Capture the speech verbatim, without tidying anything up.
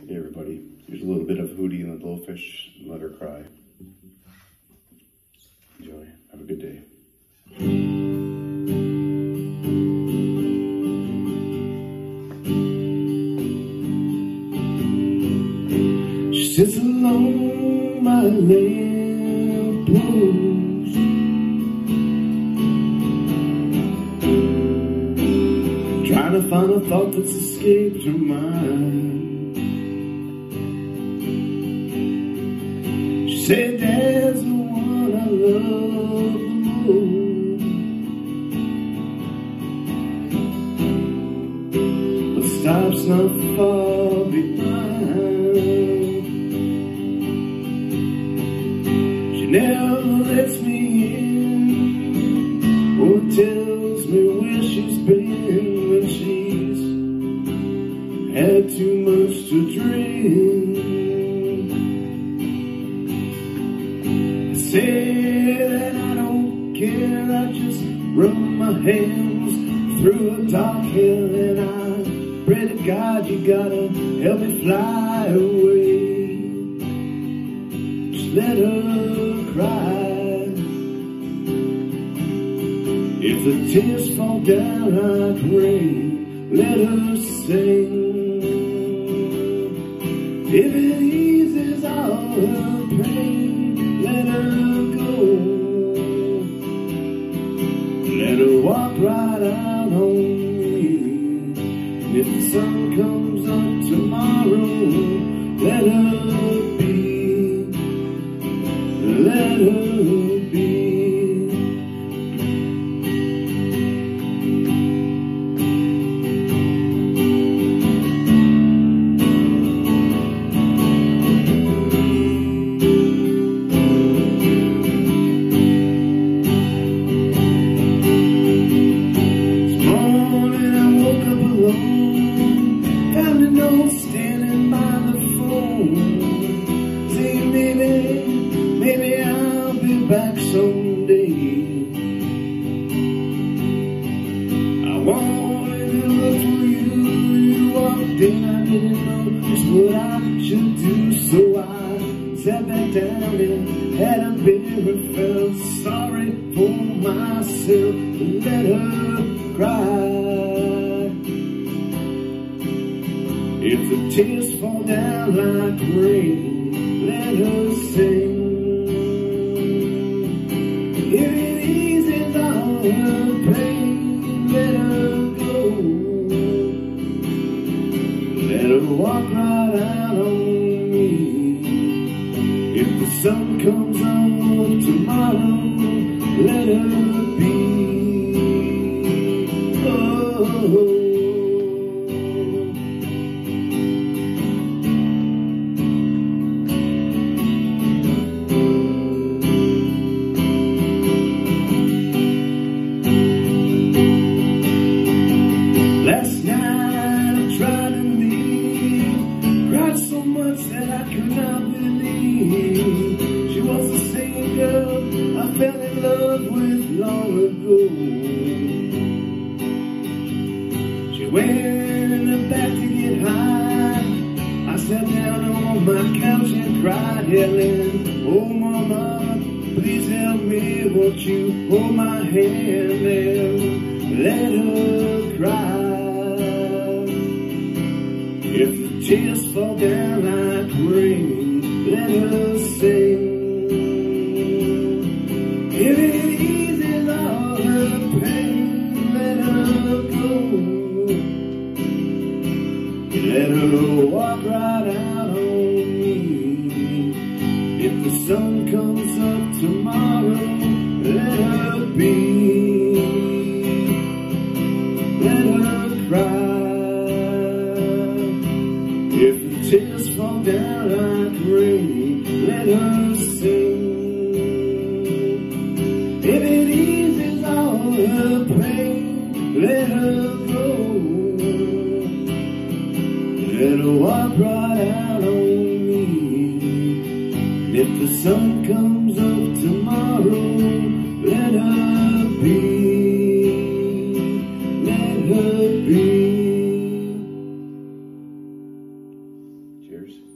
Hey everybody, here's a little bit of Hootie and the Blowfish, Let Her Cry. Enjoy, have a good day. She sits alone by a lamp post, trying to find a thought that's escaped her mind. She said, Dad's the one I love the most, but stops not far behind. She never lets me in, or tells me where she's been when she's had too much to drink. Say that I don't care, I just run my hands through a dark hill, and I pray to God you gotta help me fly away. Just let her cry. If the tears fall down like rain, let her sing. If it eases all her pain, let her go. Let her walk right out on me. And if the sun comes up tomorrow, let her be. Let her be. Standing by the phone, say maybe, maybe I'll be back someday. I wanted to look for you, you walked in, I didn't know just what I should do, so I sat back down and had a beer and felt sorry for myself and let her cry. If the tears fall down like rain, let her sing. If it eases all her pain, let her go. Let her walk right out on me. If the sun comes up tomorrow, let her be. Oh. Last night I tried to leave, cried so much that I could not believe she was the same girl I fell in love with long ago. She went in the back to get high. I sat down on my couch and cried, yelling, oh mama, please help me, won't you hold my hand and let her cry. If the tears fall down like rain, let her sing. If it eases all her pain, let her go. Let her walk right out on me. If the sun comes up tomorrow, let her be. Let her cry. If the tears fall down like rain, let her sing. If it eases all her pain, let her go. Let her walk right out on me. If the sun comes up tomorrow, let her be. Let her be. speakers.